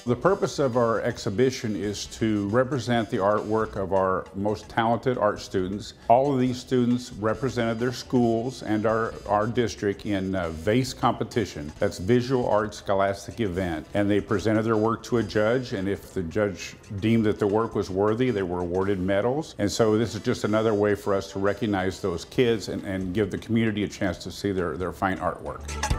The purpose of our exhibition is to represent the artwork of our most talented art students. All of these students represented their schools and our district in a VASE competition. That's Visual Arts Scholastic event. And they presented their work to a judge, and if the judge deemed that the work was worthy, they were awarded medals. And so this is just another way for us to recognize those kids and give the community a chance to see their fine artwork.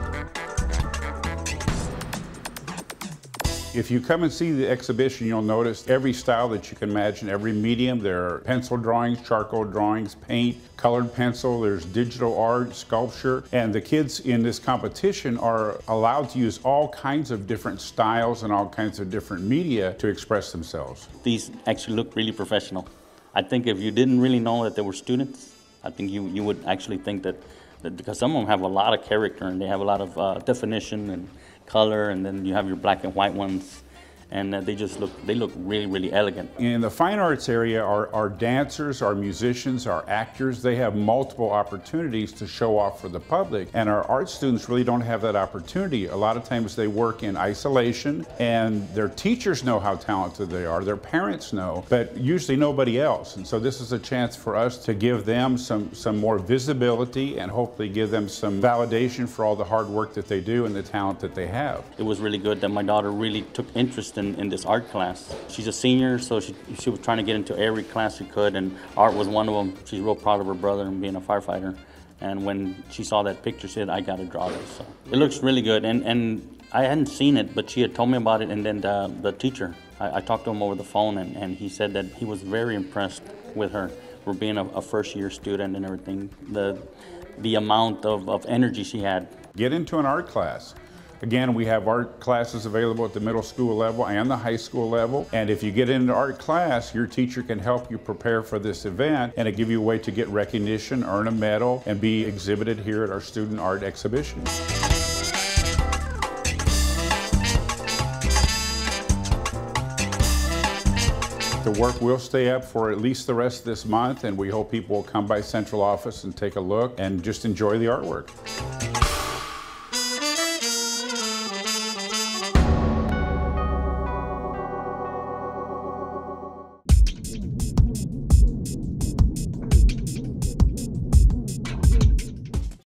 If you come and see the exhibition, you'll notice every style that you can imagine, every medium. There are pencil drawings, charcoal drawings, paint, colored pencil, there's digital art, sculpture, and the kids in this competition are allowed to use all kinds of different styles and all kinds of different media to express themselves. These actually look really professional. I think if you didn't really know that they were students, I think you would actually think that because some of them have a lot of character and they have a lot of definition and color, and then you have your black and white ones, and they look really, really elegant. In the fine arts area, our dancers, our musicians, our actors, they have multiple opportunities to show off for the public, and our art students really don't have that opportunity. A lot of times they work in isolation, and their teachers know how talented they are, their parents know, but usually nobody else. And so this is a chance for us to give them some more visibility and hopefully give them some validation for all the hard work that they do and the talent that they have. It was really good that my daughter really took interest in this art class. She's a senior, so she was trying to get into every class she could, and art was one of them. She's real proud of her brother and being a firefighter. And when she saw that picture, she said, I got to draw this. So it looks really good, and I hadn't seen it, but she had told me about it, and then the teacher, I talked to him over the phone, and he said that he was very impressed with her for being a first-year student and everything, the amount of energy she had. Get into an art class. Again, we have art classes available at the middle school level and the high school level. And if you get into art class, your teacher can help you prepare for this event, and it give you a way to get recognition, earn a medal, and be exhibited here at our student art exhibition. The work will stay up for at least the rest of this month, and we hope people will come by central office and take a look and just enjoy the artwork.